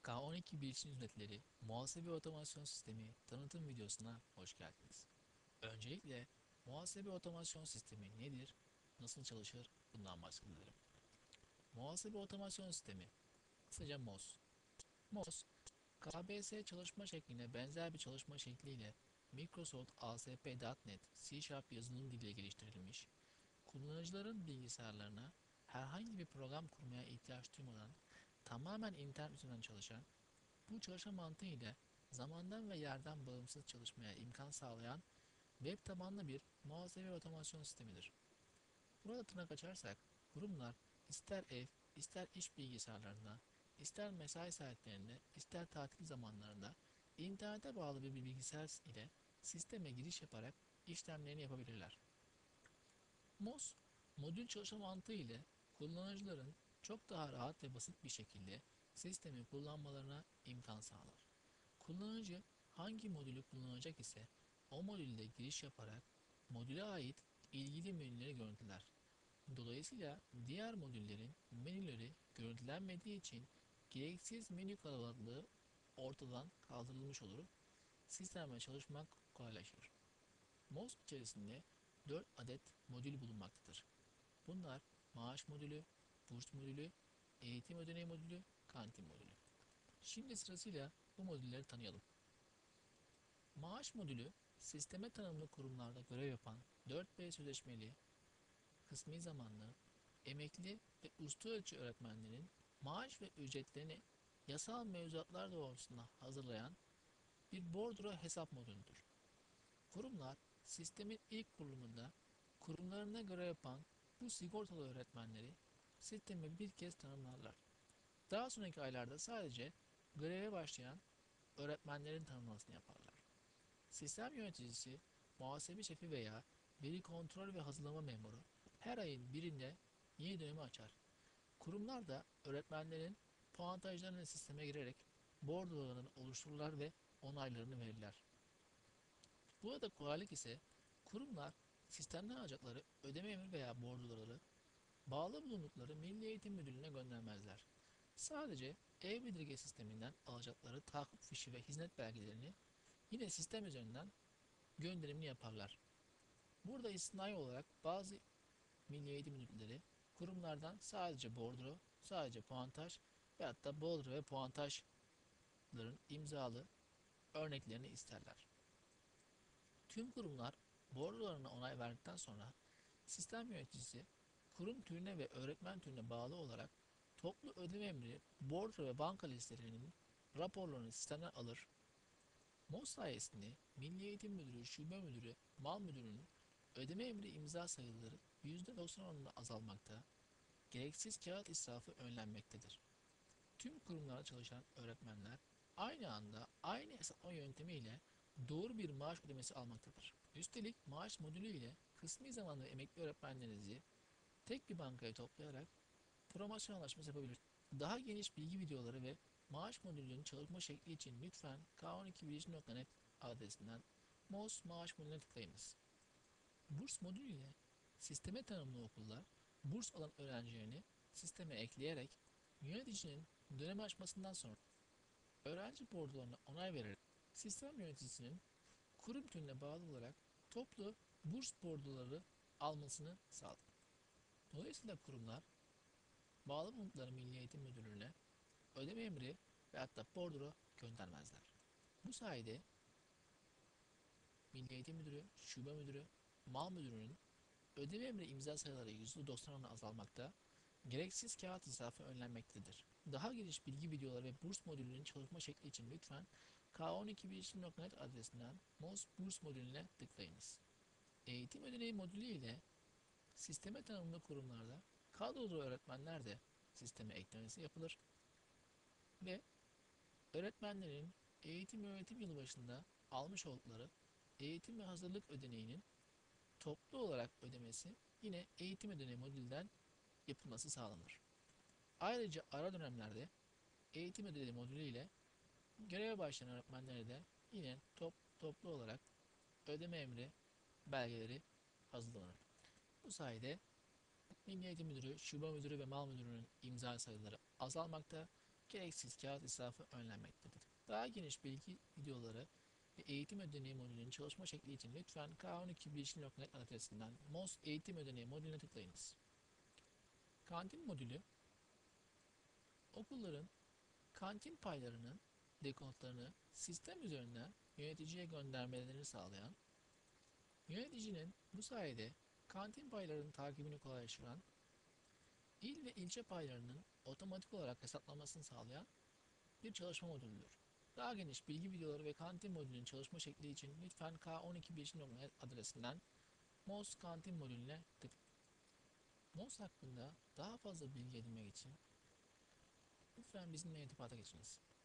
K12 Bilişim Hizmetleri Muhasebe Otomasyon Sistemi tanıtım videosuna hoş geldiniz. Öncelikle muhasebe otomasyon sistemi nedir, nasıl çalışır bundan bahsedelim. Muhasebe otomasyon sistemi, kısaca MOS. MOS, KBS çalışma şekline benzer bir çalışma şekliyle Microsoft ASP.NET C# yazılım diliyle geliştirilmiş, kullanıcıların bilgisayarlarına herhangi bir program kurmaya ihtiyaç duymadan tamamen internet üzerinden çalışan, bu çalışma mantığı ile zamandan ve yerden bağımsız çalışmaya imkan sağlayan web tabanlı bir muhasebe otomasyon sistemidir. Burada tırnak açarsak, kurumlar ister ev, ister iş bilgisayarlarında, ister mesai saatlerinde, ister tatil zamanlarında internete bağlı bir bilgisayar ile sisteme giriş yaparak işlemlerini yapabilirler. MOS, modül çalışma mantığı ile kullanıcıların çok daha rahat ve basit bir şekilde sistemi kullanmalarına imkan sağlar. Kullanıcı hangi modülü kullanacak ise o modülde giriş yaparak modüle ait ilgili menüleri görüntüler. Dolayısıyla diğer modüllerin menüleri görüntülenmediği için gereksiz menü kalabalıklığı ortadan kaldırılmış olur. Sistemle çalışmak kolaylaşır. MOS içerisinde 4 adet modül bulunmaktadır. Bunlar maaş modülü, burs modülü, eğitim ödeneği modülü, kantin modülü. Şimdi sırasıyla bu modülleri tanıyalım. Maaş modülü, sisteme tanımlı kurumlarda görev yapan 4B sözleşmeli, kısmi zamanlı, emekli ve usta ölçü öğretmenlerin maaş ve ücretlerini yasal mevzuatlar doğrultusunda hazırlayan bir bordro hesap modülüdür. Kurumlar, sistemin ilk kurulumunda kurumlarına göre yapan bu sigortalı öğretmenleri sisteme bir kez tanımlarlar. Daha sonraki aylarda sadece göreve başlayan öğretmenlerin tanımlamasını yaparlar. Sistem yöneticisi, muhasebe şefi veya veri kontrol ve hazırlama memuru her ayın birinde yeni dönemi açar. Kurumlar da öğretmenlerin puantajlarını sisteme girerek bordrolarını oluştururlar ve onaylarını verirler. Burada kolaylık ise kurumlar sistemden alacakları ödeme emri veya bordroları bağlı bulundukları Milli Eğitim Müdürlüğü'ne göndermezler. Sadece e-bildirge sisteminden alacakları tahakkuk fişi ve hizmet belgelerini yine sistem üzerinden gönderimini yaparlar. Burada istisnai olarak bazı Milli Eğitim Müdürlüğleri kurumlardan sadece bordro, sadece puantaj ve hatta bordro ve puantajların imzalı örneklerini isterler. Tüm kurumlar bordrolarına onay verdikten sonra sistem yöneticisi kurum türüne ve öğretmen türüne bağlı olarak toplu ödeme emri, bordro ve banka listelerinin raporlarını sistemden alır. MOS sayesinde Milli Eğitim Müdürü, Şube Müdürü, Mal Müdürü'nün ödeme emri imza sayıları %90 oranında azalmakta, gereksiz kağıt israfı önlenmektedir. Tüm kurumlarda çalışan öğretmenler aynı anda aynı hesaplama yöntemiyle doğru bir maaş ödemesi almaktadır. Üstelik maaş modülü ile kısmi zamanlı emekli öğretmenlerinizi tek bir bankaya toplayarak promosyon anlaşması yapabilirsiniz. Daha geniş bilgi videoları ve maaş modülünün çalışma şekli için lütfen k12bilişim.net adresinden MOS maaş modülüne tıklayınız. Burs modülü ile sisteme tanımlı okullar burs alan öğrencilerini sisteme ekleyerek yöneticinin dönem açmasından sonra öğrenci bordrolarına onay vererek sistem yöneticisinin kurum türüne bağlı olarak toplu burs bordroları almasını sağlar. Dolayısıyla kurumlar bağlı bulundukları Milli Eğitim Müdürlüğü'ne ödeme emri ve hatta bordro göndermezler. Bu sayede Milli Eğitim Müdürü, Şube Müdürü, Mal Müdürü'nün ödeme emri imza sayıları %90 oranında azalmakta, gereksiz kağıt israfı önlenmektedir. Daha geniş bilgi videoları ve burs modülünün çalışma şekli için lütfen k12bilişim.net adresinden MOS Burs modülüne tıklayınız. Eğitim ödeneği modülü ile sisteme tanımlı kurumlarda kadrolu öğretmenler de sisteme eklemesi yapılır ve öğretmenlerin eğitim öğretim yılı başında almış oldukları eğitim ve hazırlık ödeneğinin toplu olarak ödemesi yine eğitim ödeneği modülden yapılması sağlanır. Ayrıca ara dönemlerde eğitim ödeneği modülü ile göreve başlayan öğretmenlere de yine toplu olarak ödeme emri belgeleri hazırlanır. Bu sayede Milli Eğitim Müdürü, Şube Müdürü ve Mal Müdürü'nün imza sayıları azalmakta, gereksiz kağıt israfı önlenmektedir. Daha geniş bilgi videoları ve eğitim ödeneği modülünün çalışma şekli için lütfen k12bilişim.net adresinden MOS eğitim ödeneği modülüne tıklayınız. Kantin modülü, okulların kantin paylarının dekontlarını sistem üzerinden yöneticiye göndermelerini sağlayan, yöneticinin bu sayede kantin paylarının takibini kolaylaştıran, il ve ilçe paylarının otomatik olarak hesaplanmasını sağlayan bir çalışma modülüdür. Daha geniş bilgi videoları ve kantin modülünün çalışma şekli için lütfen k12bilişim.net adresinden MOS kantin modülüne tıklayın. MOS hakkında daha fazla bilgi edinmek için lütfen bizimle irtibata geçiniz.